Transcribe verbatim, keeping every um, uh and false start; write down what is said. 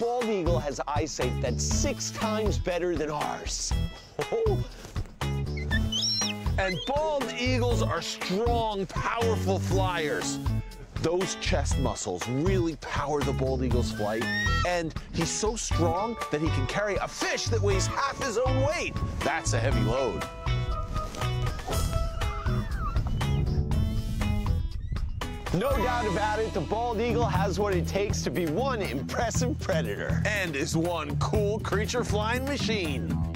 bald eagle has eyesight that's six times better than ours. And bald eagles are strong, powerful flyers. Those chest muscles really power the bald eagle's flight, and he's so strong that he can carry a fish that weighs half his own weight. That's a heavy load. No doubt about it, the bald eagle has what it takes to be one impressive predator. And is one cool creature flying machine.